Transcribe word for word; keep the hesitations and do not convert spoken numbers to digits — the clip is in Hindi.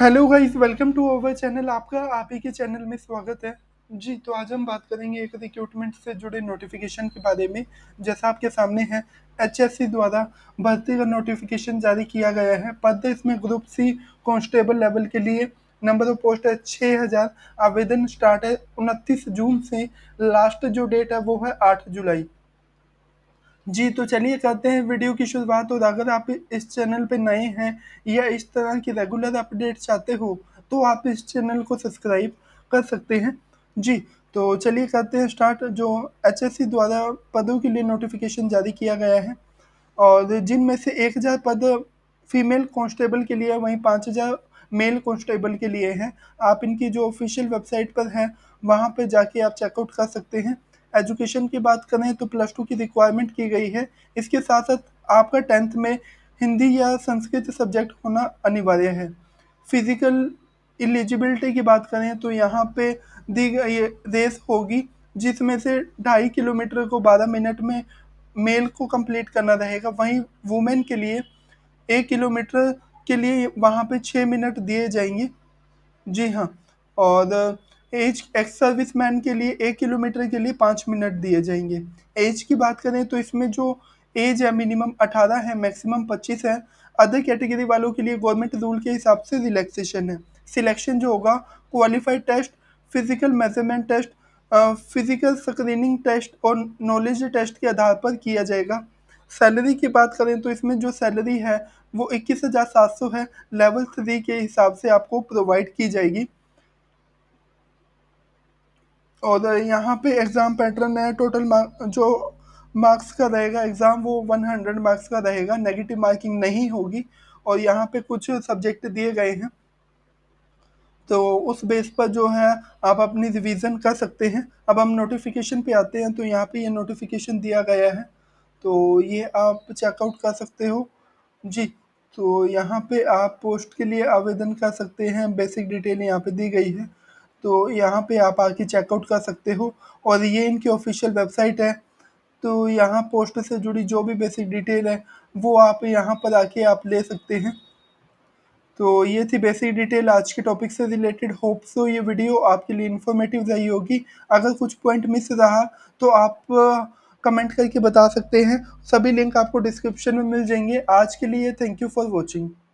Hello guys, welcome to our channel. आपका आप ही के चैनल में स्वागत है। जी, तो आज हम बात करेंगे एक रिक्रूटमेंट से जुड़े नोटिफिकेशन के बारे में। जैसा आपके सामने है, एचएससी द्वारा भर्ती का नोटिफिकेशन जारी किया गया है। पद इसमें ग्रुप सी कांस्टेबल लेवल के लिए। नंबर ऑफ पोस्ट है छः हजार। आवेदन स्टार्ट है उनतीस जून से। लास्ट जो डेट है वो है आठ जुलाई। जी, तो चलिए करते हैं वीडियो की शुरुआत। और अगर आप इस चैनल पे नए हैं या इस तरह की रेगुलर अपडेट चाहते हो तो आप इस चैनल को सब्सक्राइब कर सकते हैं। जी, तो चलिए करते हैं स्टार्ट। जो एचएससी द्वारा पदों के लिए नोटिफिकेशन जारी किया गया है, और जिनमें से एक हज़ार पद फीमेल कांस्टेबल के लिए, वहीं पाँच हज़ार मेल कांस्टेबल के लिए हैं। आप इनकी जो ऑफिशियल वेबसाइट पर है वहाँ पे जाके आप चेकआउट कर सकते हैं। एजुकेशन की बात करें तो प्लस टू की रिक्वायरमेंट की गई है। इसके साथ साथ आपका टेंथ में हिंदी या संस्कृत सब्जेक्ट होना अनिवार्य है। फिजिकल एलिजिबिलिटी की बात करें तो यहाँ पे दी गई रेस होगी, जिसमें से ढाई किलोमीटर को बारह मिनट में मेल को कंप्लीट करना रहेगा। वहीं वुमेन के लिए एक किलोमीटर के लिए वहाँ पे छः मिनट दिए जाएंगे। जी हाँ। और एज एक्स सर्विस मैन के लिए एक किलोमीटर के लिए पाँच मिनट दिए जाएंगे। एज की बात करें तो इसमें जो एज है मिनिमम अठारह है, मैक्सिमम पच्चीस है। अदर कैटेगरी वालों के लिए गवर्नमेंट रूल के हिसाब से रिलैक्सेशन है। सिलेक्शन जो होगा qualified test, physical measurement test, physical screening test और नॉलेज टेस्ट के आधार पर किया जाएगा। सैलरी की बात करें तो इसमें जो सैलरी है वो इक्कीस हज़ार सात सौ है। लेवल थ्री के हिसाब से आपको प्रोवाइड की जाएगी। और यहाँ पे एग्ज़ाम पैटर्न है। टोटल मार्क जो मार्क्स का रहेगा एग्ज़ाम वो हंड्रेड मार्क्स का रहेगा, नेगेटिव मार्किंग नहीं होगी। और यहाँ पे कुछ सब्जेक्ट दिए गए हैं, तो उस बेस पर जो है आप अपनी रिवीजन कर सकते हैं। अब हम नोटिफिकेशन पे आते हैं, तो यहाँ पे ये नोटिफिकेशन दिया गया है, तो ये आप चेकआउट कर सकते हो। जी, तो यहाँ पे आप पोस्ट के लिए आवेदन कर सकते हैं। बेसिक डिटेल यहाँ पे दी गई है, तो यहाँ पे आप आके चेकआउट कर सकते हो। और ये इनकी ऑफिशियल वेबसाइट है, तो यहाँ पोस्ट से जुड़ी जो भी बेसिक डिटेल है वो आप यहाँ पर आके आप ले सकते हैं। तो ये थी बेसिक डिटेल आज के टॉपिक से रिलेटेड। होप सो ये वीडियो आपके लिए इन्फॉर्मेटिव रही होगी। अगर कुछ पॉइंट मिस रहा तो आप कमेंट करके बता सकते हैं। सभी लिंक आपको डिस्क्रिप्शन में मिल जाएंगे। आज के लिए थैंक यू फॉर वॉचिंग।